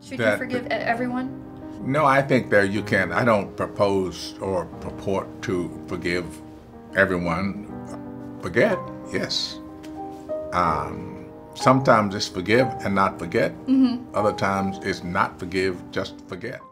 Should you forgive everyone? No, I think that you can. I don't propose or purport to forgive everyone. Forget, yes. Sometimes it's forgive and not forget. Other times it's not forgive, just forget.